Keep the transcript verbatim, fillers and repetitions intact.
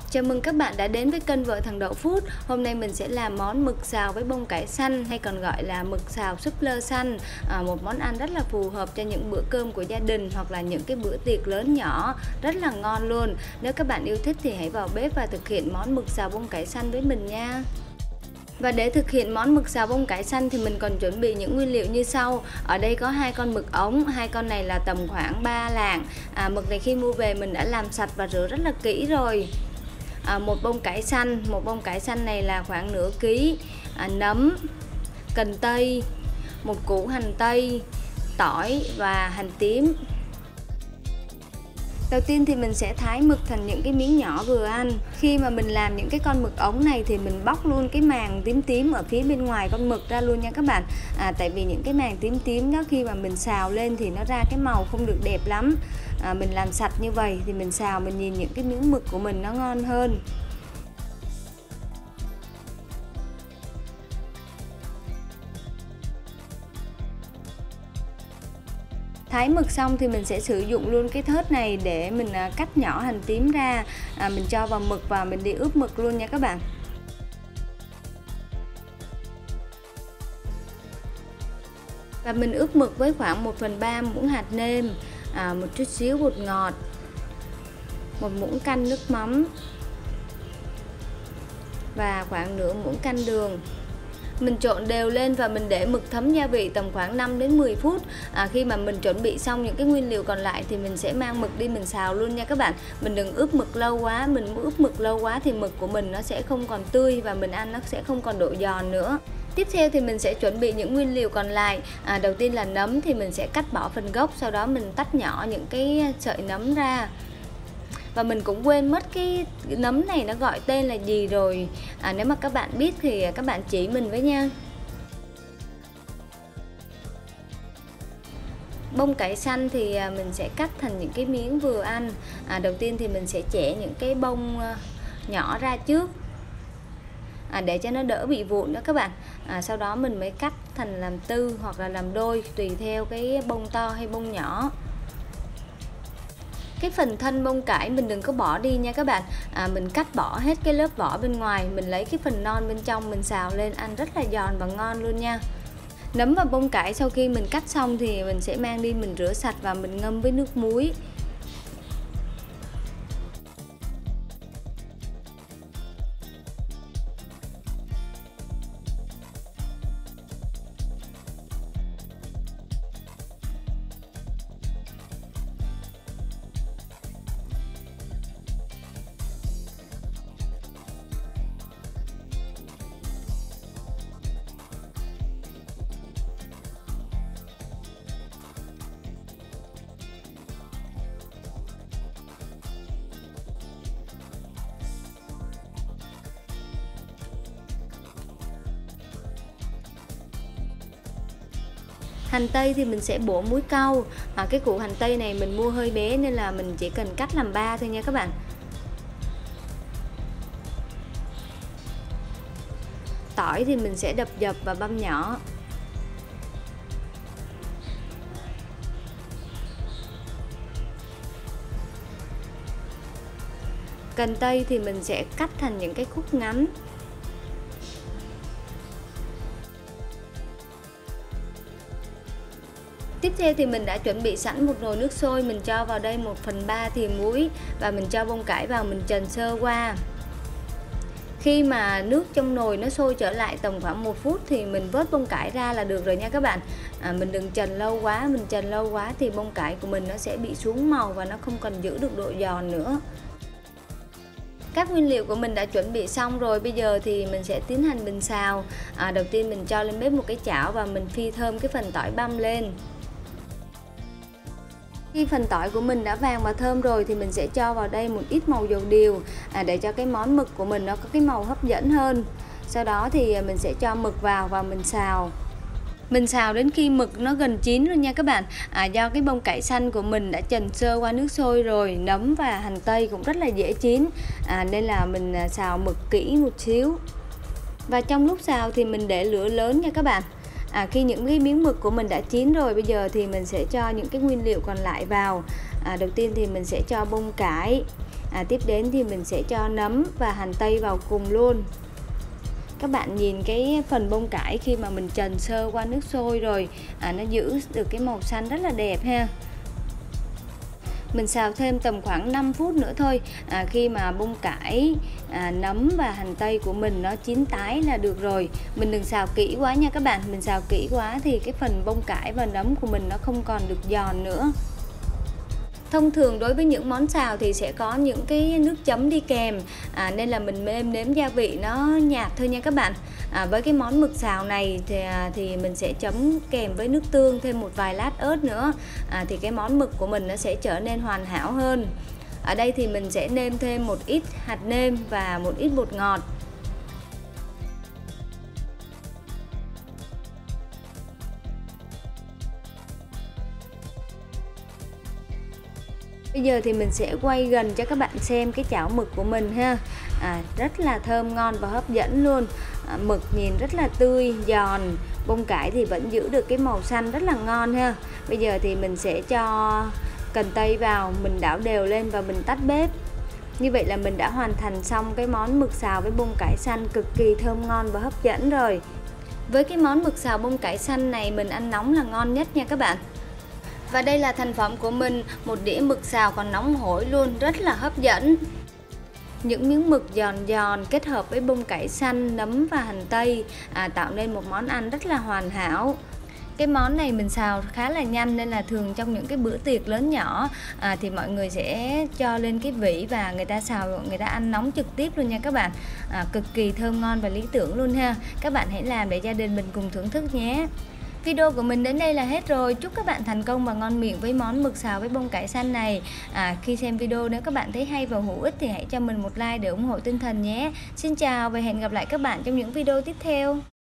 Chào mừng các bạn đã đến với kênh Vợ Thằng Đậu Food. Hôm nay mình sẽ làm món mực xào với bông cải xanh, hay còn gọi là mực xào súp lơ xanh. à, Một món ăn rất là phù hợp cho những bữa cơm của gia đình hoặc là những cái bữa tiệc lớn nhỏ, rất là ngon luôn. Nếu các bạn yêu thích thì hãy vào bếp và thực hiện món mực xào bông cải xanh với mình nha. Và để thực hiện món mực xào bông cải xanh thì mình còn chuẩn bị những nguyên liệu như sau. Ở đây có hai con mực ống, hai con này là tầm khoảng ba lạng. à, Mực này khi mua về mình đã làm sạch và rửa rất là kỹ rồi. à, Một bông cải xanh, một bông cải xanh này là khoảng nửa ký. à, Nấm, cần tây, một củ hành tây, tỏi và hành tím. Đầu tiên thì mình sẽ thái mực thành những cái miếng nhỏ vừa ăn. Khi mà mình làm những cái con mực ống này thì mình bóc luôn cái màng tím tím ở phía bên ngoài con mực ra luôn nha các bạn. à, Tại vì những cái màng tím tím đó khi mà mình xào lên thì nó ra cái màu không được đẹp lắm. à, Mình làm sạch như vậy thì mình xào mình nhìn những cái miếng mực của mình nó ngon hơn. Thái mực xong thì mình sẽ sử dụng luôn cái thớt này để mình cắt nhỏ hành tím ra. à, Mình cho vào mực và mình đi ướp mực luôn nha các bạn. Và mình ướp mực với khoảng một phần ba muỗng hạt nêm, à, một chút xíu bột ngọt, một muỗng canh nước mắm và khoảng nửa muỗng canh đường. Mình trộn đều lên và mình để mực thấm gia vị tầm khoảng năm đến mười phút. à, Khi mà mình chuẩn bị xong những cái nguyên liệu còn lại thì mình sẽ mang mực đi mình xào luôn nha các bạn. Mình đừng ướp mực lâu quá, mình ướp mực lâu quá thì mực của mình nó sẽ không còn tươi và mình ăn nó sẽ không còn độ giòn nữa. Tiếp theo thì mình sẽ chuẩn bị những nguyên liệu còn lại. à, Đầu tiên là nấm thì mình sẽ cắt bỏ phần gốc, sau đó mình tách nhỏ những cái sợi nấm ra. Và mình cũng quên mất cái nấm này nó gọi tên là gì rồi. à, Nếu mà các bạn biết thì các bạn chỉ mình với nha. Bông cải xanh thì mình sẽ cắt thành những cái miếng vừa ăn. à, Đầu tiên thì mình sẽ chẻ những cái bông nhỏ ra trước, à, để cho nó đỡ bị vụn đó các bạn. à, Sau đó mình mới cắt thành làm tư hoặc là làm đôi tùy theo cái bông to hay bông nhỏ. Cái phần thân bông cải mình đừng có bỏ đi nha các bạn. à, Mình cắt bỏ hết cái lớp vỏ bên ngoài, mình lấy cái phần non bên trong mình xào lên ăn rất là giòn và ngon luôn nha. Nấm và bông cải sau khi mình cắt xong thì mình sẽ mang đi mình rửa sạch và mình ngâm với nước muối. Hành tây thì mình sẽ bổ múi cau. à, Cái củ hành tây này mình mua hơi bé nên là mình chỉ cần cắt làm ba thôi nha các bạn. Tỏi thì mình sẽ đập dập và băm nhỏ. Cần tây thì mình sẽ cắt thành những cái khúc ngắn. Tiếp theo thì mình đã chuẩn bị sẵn một nồi nước sôi, mình cho vào đây một phần ba thìa muối và mình cho bông cải vào mình trần sơ qua. Khi mà nước trong nồi nó sôi trở lại tầm khoảng một phút thì mình vớt bông cải ra là được rồi nha các bạn. à, Mình đừng trần lâu quá, mình trần lâu quá thì bông cải của mình nó sẽ bị xuống màu và nó không còn giữ được độ giòn nữa. Các nguyên liệu của mình đã chuẩn bị xong rồi, bây giờ thì mình sẽ tiến hành mình xào. à, Đầu tiên mình cho lên bếp một cái chảo và mình phi thơm cái phần tỏi băm lên. Khi phần tỏi của mình đã vàng và thơm rồi thì mình sẽ cho vào đây một ít màu dầu điều, à, để cho cái món mực của mình nó có cái màu hấp dẫn hơn. Sau đó thì mình sẽ cho mực vào và mình xào. Mình xào đến khi mực nó gần chín luôn nha các bạn. à, Do cái bông cải xanh của mình đã trần sơ qua nước sôi rồi, nấm và hành tây cũng rất là dễ chín, à, nên là mình xào mực kỹ một xíu. Và trong lúc xào thì mình để lửa lớn nha các bạn. À, khi những cái miếng mực của mình đã chín rồi, bây giờ thì mình sẽ cho những cái nguyên liệu còn lại vào. à, Đầu tiên thì mình sẽ cho bông cải, À, tiếp đến thì mình sẽ cho nấm và hành tây vào cùng luôn. Các bạn nhìn cái phần bông cải khi mà mình trần sơ qua nước sôi rồi, à, nó giữ được cái màu xanh rất là đẹp ha. Mình xào thêm tầm khoảng năm phút nữa thôi. À, khi mà bông cải, à, nấm và hành tây của mình nó chín tái là được rồi. Mình đừng xào kỹ quá nha các bạn. Mình xào kỹ quá thì cái phần bông cải và nấm của mình nó không còn được giòn nữa. Thông thường đối với những món xào thì sẽ có những cái nước chấm đi kèm, à, nên là mình nêm nếm gia vị nó nhạt thôi nha các bạn. À, với cái món mực xào này thì, à, thì mình sẽ chấm kèm với nước tương thêm một vài lát ớt nữa, à, thì cái món mực của mình nó sẽ trở nên hoàn hảo hơn. Ở đây thì mình sẽ nêm thêm một ít hạt nêm và một ít bột ngọt. Bây giờ thì mình sẽ quay gần cho các bạn xem cái chảo mực của mình ha. À, rất là thơm ngon và hấp dẫn luôn. À, mực nhìn rất là tươi, giòn. Bông cải thì vẫn giữ được cái màu xanh rất là ngon ha. Bây giờ thì mình sẽ cho cần tây vào, mình đảo đều lên và mình tắt bếp. Như vậy là mình đã hoàn thành xong cái món mực xào với bông cải xanh cực kỳ thơm ngon và hấp dẫn rồi. Với cái món mực xào bông cải xanh này mình ăn nóng là ngon nhất nha các bạn. Và đây là thành phẩm của mình, một đĩa mực xào còn nóng hổi luôn, rất là hấp dẫn. Những miếng mực giòn giòn kết hợp với bông cải xanh, nấm và hành tây, à, tạo nên một món ăn rất là hoàn hảo. Cái món này mình xào khá là nhanh nên là thường trong những cái bữa tiệc lớn nhỏ, à, thì mọi người sẽ cho lên cái vỉ và người ta xào, người ta ăn nóng trực tiếp luôn nha các bạn. À, cực kỳ thơm ngon và lý tưởng luôn ha. Các bạn hãy làm để gia đình mình cùng thưởng thức nhé. Video của mình đến đây là hết rồi. Chúc các bạn thành công và ngon miệng với món mực xào với bông cải xanh này. À, khi xem video nếu các bạn thấy hay và hữu ích thì hãy cho mình một like để ủng hộ tinh thần nhé. Xin chào và hẹn gặp lại các bạn trong những video tiếp theo.